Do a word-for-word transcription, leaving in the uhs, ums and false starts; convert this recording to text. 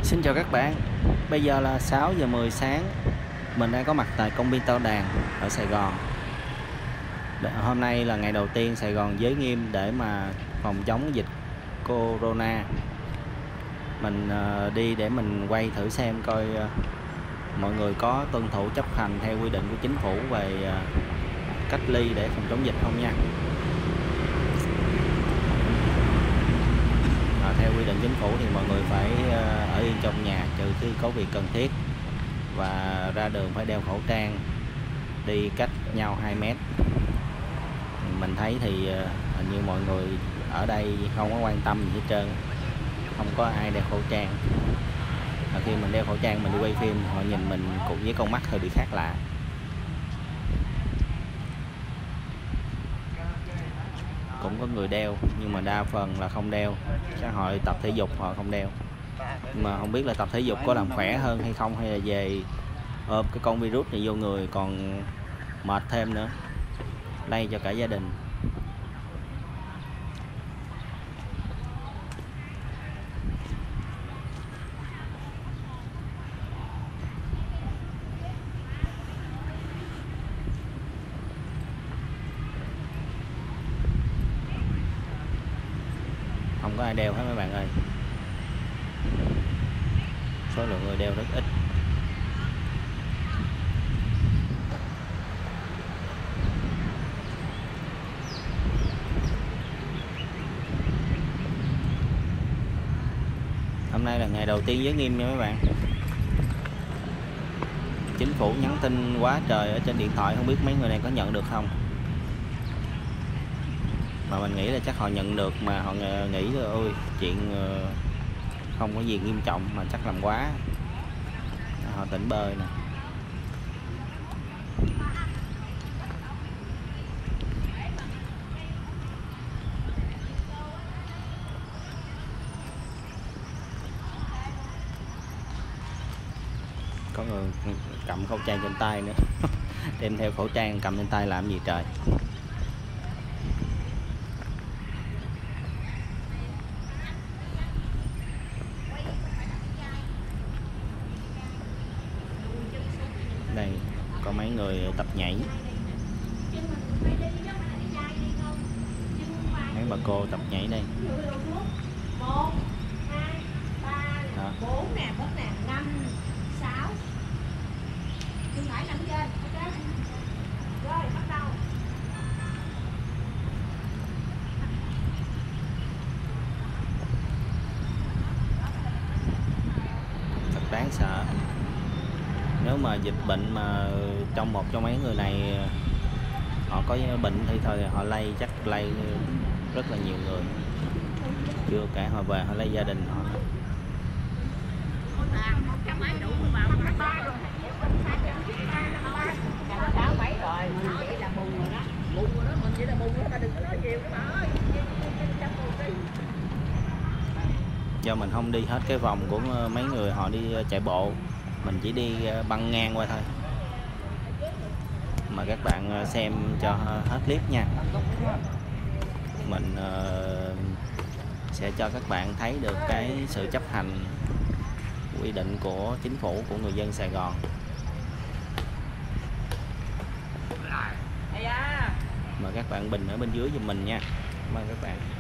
Xin chào các bạn. Bây giờ là sáu giờ mười sáng. Mình đang có mặt tại công viên Tao Đàn ở Sài Gòn. Hôm nay là ngày đầu tiên Sài Gòn giới nghiêm để mà phòng chống dịch Corona. Mình uh, đi để mình quay thử xem coi uh, mọi người có tuân thủ chấp hành theo quy định của chính phủ về uh, cách ly để phòng chống dịch không nha. Theo quy định chính phủ thì mọi người phải ở yên trong nhà trừ khi có việc cần thiết, và ra đường phải đeo khẩu trang, đi cách nhau hai mét. Mình thấy thì hình như mọi người ở đây không có quan tâm gì hết trơn, không có ai đeo khẩu trang. Và khi mình đeo khẩu trang mình đi quay phim, họ nhìn mình cùng với con mắt hơi bị khác lạ. Cũng có người đeo nhưng mà đa phần là không đeo, chắc họ tập thể dục họ không đeo. Mà không biết là tập thể dục có làm khỏe hơn hay không, hay là về ôm cái con virus này vô người còn mệt thêm nữa, lây cho cả gia đình. Không có ai đeo hết mấy bạn ơi, số lượng người đeo rất ít. Hôm nay là ngày đầu tiên giới nghiêm nha mấy bạn. Chính phủ nhắn tin quá trời ở trên điện thoại, không biết mấy người này có nhận được không. Mà mình nghĩ là chắc họ nhận được, mà họ nghĩ là ôi chuyện không có gì nghiêm trọng mà chắc làm quá, họ tỉnh bơi nè. Có người cầm khẩu trang trên tay nữa đem theo khẩu trang cầm trên tay làm gì trời. Đây có mấy người tập nhảy, mấy bà cô tập nhảy đây. Đó. Thật đáng sợ. Nếu mà dịch bệnh mà trong một trong mấy người này họ có bệnh thì thôi họ lây, chắc lây rất là nhiều người, chưa kể họ về họ lây gia đình họ. Do mình không đi hết cái vòng của mấy người họ đi chạy bộ, mình chỉ đi băng ngang qua thôi. Mà các bạn xem cho hết clip nha. Mình uh, sẽ cho các bạn thấy được cái sự chấp hành quy định của chính phủ, của người dân Sài Gòn. Mời các bạn bình ở bên dưới giùm mình nha. Mời các bạn.